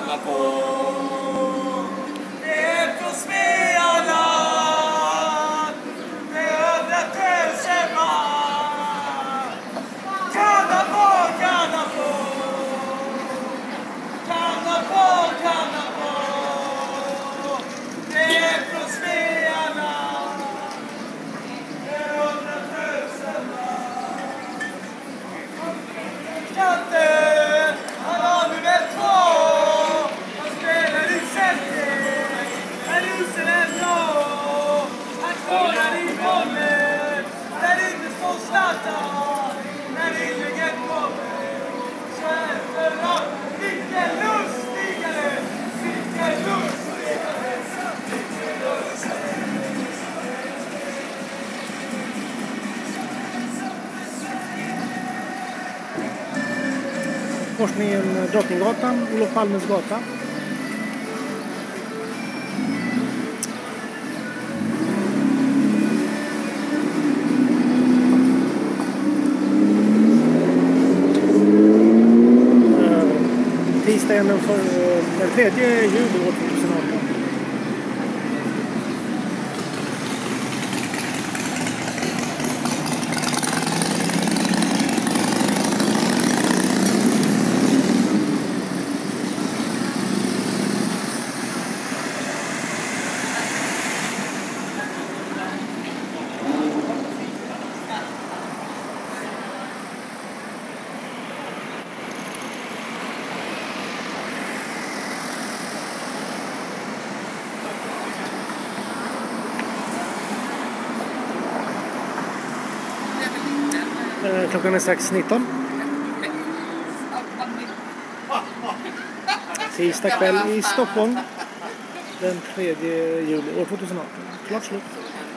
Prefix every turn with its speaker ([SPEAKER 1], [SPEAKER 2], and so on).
[SPEAKER 1] kalla på. Det är från Svealand med 100 000 man. Kalla på, kalla på. Kalla på, kalla på. Det är från Svealand med 100 000 man. Katten, han har nummer 2. Han spelar i centrum. Men husen är blå. Han kollar i bollen. Där inte står Zlatan. När inlägget kommer så är det för att vilken lustigare. Vilken lustigare. Vilken lustigare.
[SPEAKER 2] Korsningen Drottninggatan, Olof Palmes gata. Tisdagen den 3 juli år 2018. Klockan är 6:19. Tisdag kväll i Stockholm den 3 juli år 2018. Klart slut.